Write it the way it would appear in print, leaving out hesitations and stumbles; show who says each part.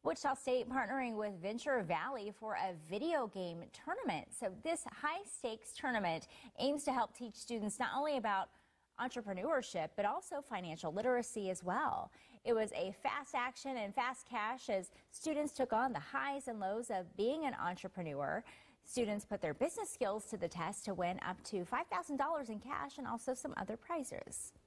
Speaker 1: Wichita State partnering with Venture Valley for a video game tournament. So this high-stakes tournament aims to help teach students not only about entrepreneurship, but also financial literacy as well. It was a fast action and fast cash as students took on the highs and lows of being an entrepreneur. Students put their business skills to the test to win up to $5,000 in cash and also some other prizes.